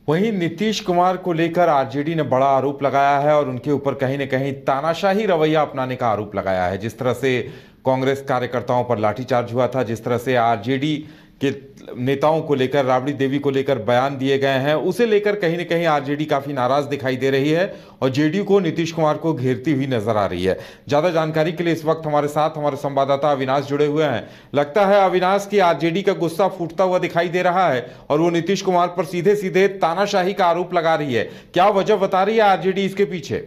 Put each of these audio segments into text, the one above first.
वहीं नीतीश कुमार को लेकर आरजेडी ने बड़ा आरोप लगाया है और उनके ऊपर कहीं न कहीं तानाशाही रवैया अपनाने का आरोप लगाया है। जिस तरह से कांग्रेस कार्यकर्ताओं पर लाठीचार्ज हुआ था, जिस तरह से आरजेडी के नेताओं को लेकर, राबड़ी देवी को लेकर बयान दिए गए हैं, उसे लेकर कहीं न कहीं आरजेडी काफी नाराज दिखाई दे रही है और जेडीयू को नीतीश कुमार को घेरती हुई नजर आ रही है। ज्यादा जानकारी के लिए इस वक्त हमारे साथ हमारे संवाददाता अविनाश जुड़े हुए हैं। लगता है अविनाश की आरजेडी का गुस्सा फूटता हुआ दिखाई दे रहा है और वो नीतीश कुमार पर सीधे सीधे तानाशाही का आरोप लगा रही है। क्या वजह बता रही है आरजेडी इसके पीछे?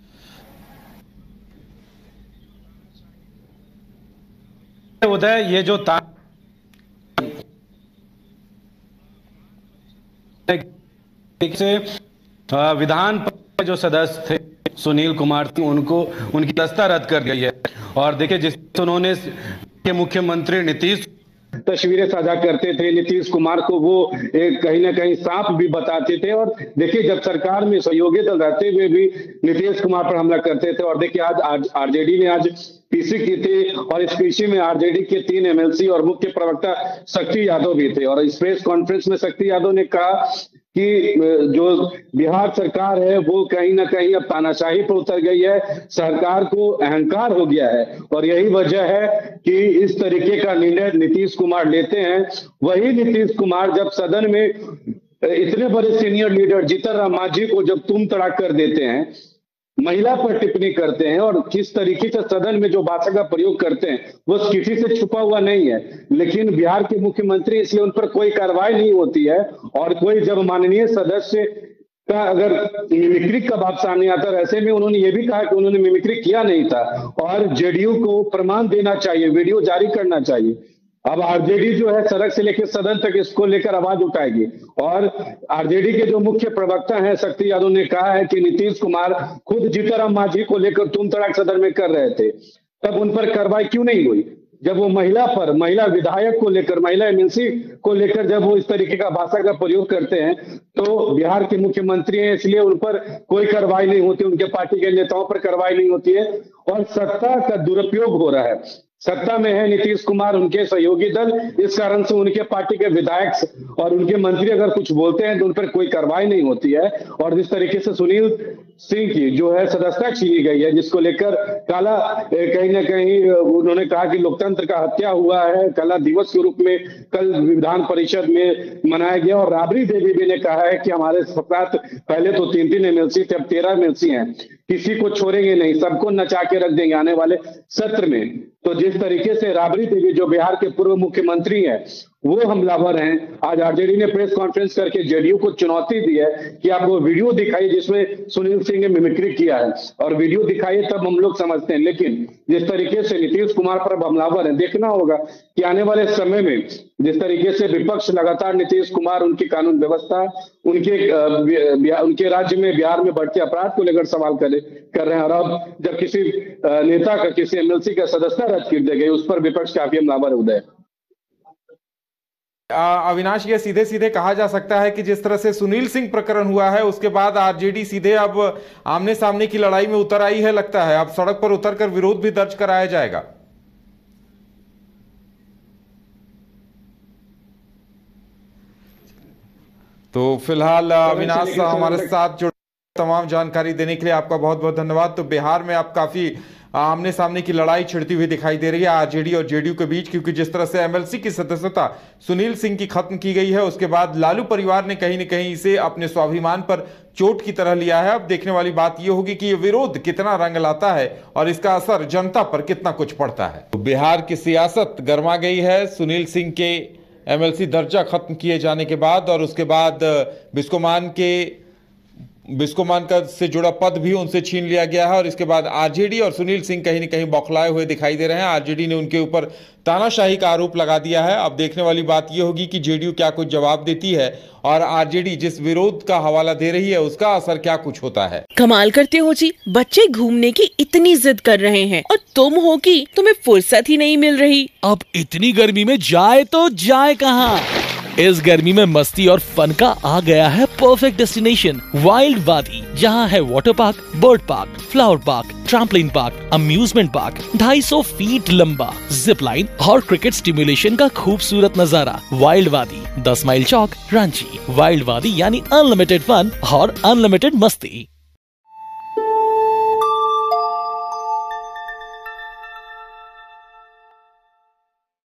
उदय, ये जो से विधान परिषद के जो सदस्य थे सुनील कुमार थी, उनको उनकी दस्ता रद्द कर गई है। और देखिए, जिस उन्होंने मुख्यमंत्री नीतीश तस्वीरें साझा करते थे, नीतीश कुमार को वो कहीं ना कहीं सांप भी बताते थे। और देखिए, जब सरकार में सहयोगी दल रहते हुए भी नीतीश कुमार पर हमला करते थे। और देखिए, आज आरजेडी ने आज पीसी की थी और इस पीसी में आरजेडी के 3 एमएलसी और मुख्य प्रवक्ता शक्ति यादव भी थे। और इस प्रेस कॉन्फ्रेंस में शक्ति यादव ने कहा कि जो बिहार सरकार है वो कहीं ना कहीं अब तानाशाही पर उतर गई है, सरकार को अहंकार हो गया है और यही वजह है कि इस तरीके का निर्णय नीतीश कुमार लेते हैं। वही नीतीश कुमार जब सदन में इतने बड़े सीनियर लीडर जीतन राम मांझी को जब तुम तड़ाक कर देते हैं, महिला पर टिप्पणी करते हैं और किस तरीके से सदन में जो भाषा का प्रयोग करते हैं वो किसी से छुपा हुआ नहीं है। लेकिन बिहार के मुख्यमंत्री, इसलिए उन पर कोई कार्रवाई नहीं होती है। और कोई जब माननीय सदस्य का अगर मिमिक्री का बात सामने आता है, ऐसे में उन्होंने ये भी कहा कि उन्होंने मिमिक्री किया नहीं था और जेडीयू को प्रमाण देना चाहिए, वीडियो जारी करना चाहिए। अब आरजेडी जो है सड़क से लेकर सदन तक इसको लेकर आवाज उठाएगी। और आरजेडी के जो मुख्य प्रवक्ता हैं शक्ति यादव ने कहा है कि नीतीश कुमार खुद जीतन राम मांझी को लेकर तुम तड़ाक सदन में कर रहे थे, तब उन पर कार्रवाई क्यों नहीं हुई? जब वो महिला विधायक को लेकर, महिला एमएलसी को लेकर जब वो इस तरीके का भाषा का प्रयोग करते हैं तो बिहार के मुख्यमंत्री हैं, इसलिए उन पर कोई कार्रवाई नहीं होती, उनके पार्टी के नेताओं पर कार्रवाई नहीं होती है। और सत्ता का दुरुपयोग हो रहा है। सत्ता में है नीतीश कुमार, उनके सहयोगी दल, इस कारण से उनके पार्टी के विधायक और उनके मंत्री अगर कुछ बोलते हैं तो उन पर कोई कार्रवाई नहीं होती है। और जिस तरीके से सुनील सिंह की जो है सदस्यता छीनी गई है, जिसको लेकर काला कहीं ना कहीं उन्होंने कहा कि लोकतंत्र का हत्या हुआ है, काला दिवस के रूप में कल विधान परिषद में मनाया गया। और राबड़ी देवी भी ने कहा है कि हमारे साथ पहले तो 3 एमएलसी थे, अब 13 एमएलसी हैं, किसी को छोड़ेंगे नहीं, सबको नचा के रख देंगे आने वाले सत्र में। तो जिस तरीके से राबड़ी देवी जो बिहार के पूर्व मुख्यमंत्री हैं वो हमलावर हैं। आज आरजेडी ने प्रेस कॉन्फ्रेंस करके जेडीयू को चुनौती दी है कि आप वो वीडियो दिखाइए जिसमें सुनील सिंह ने मिमिक्री किया है और वीडियो दिखाइए, तब हम लोग समझते हैं। लेकिन जिस तरीके से नीतीश कुमार पर हमलावर है, देखना होगा कि आने वाले समय में जिस तरीके से विपक्ष लगातार नीतीश कुमार उनकी कानून व्यवस्था, उनके राज्य में बिहार में बढ़ते अपराध को लेकर सवाल कर रहे हैं। और अब जब किसी नेता का, किसी एमएलसी का सदस्यता रद्द कर दी गई, उस पर विपक्ष काफी हमलावर उदय। अविनाश, ये सीधे सीधे कहा जा सकता है कि जिस तरह से सुनील सिंह प्रकरण हुआ है उसके बाद आरजेडी सीधे अब आमने सामने की लड़ाई में उतर आई है। लगता है अब सड़क पर उतरकर विरोध भी दर्ज कराया जाएगा। तो फिलहाल अविनाश हमारे साथ जुड़ तमाम जानकारी देने के लिए आपका बहुत बहुत धन्यवाद। तो बिहार में अब काफी आमने सामने की लड़ाई छिड़ती हुई दिखाई दे रही है आरजेडी और जेडीयू के बीच, क्योंकि जिस तरह से एमएलसी की सदस्यता सुनील सिंह की खत्म की गई है उसके बाद लालू परिवार ने कहीं न कहीं इसे अपने स्वाभिमान पर चोट की तरह लिया है। अब देखने वाली बात यह होगी कि यह विरोध कितना रंग लाता है और इसका असर जनता पर कितना कुछ पड़ता है। तो बिहार की सियासत गर्मा गई है सुनील सिंह के एमएलसी दर्जा खत्म किए जाने के बाद, और उसके बाद बिस्कोमान का से जुड़ा पद भी उनसे छीन लिया गया है। और इसके बाद आरजेडी और सुनील सिंह कहीं न कहीं बौखलाए हुए दिखाई दे रहे हैं। आरजेडी ने उनके ऊपर तानाशाही का आरोप लगा दिया है। अब देखने वाली बात यह होगी कि जेडीयू क्या कुछ जवाब देती है और आरजेडी जिस विरोध का हवाला दे रही है उसका असर क्या कुछ होता है। कमाल करते हो जी, बच्चे घूमने की इतनी जिद कर रहे हैं और तुम हो कि तुम्हें फुर्सत ही नहीं मिल रही। अब इतनी गर्मी में जाए तो जाए कहाँ? इस गर्मी में मस्ती और फन का आ गया है परफेक्ट डेस्टिनेशन वाइल्ड वादी, जहां है water park, bird park, flower park, trampoline park, amusement park, 250 feet लंबा जिप लाइन और क्रिकेट स्टिमुलेशन का खूबसूरत नजारा। वाइल्ड वादी, 10 माइल चौक, रांची। वाइल्ड वादी यानी अनलिमिटेड फन और अनलिमिटेड मस्ती।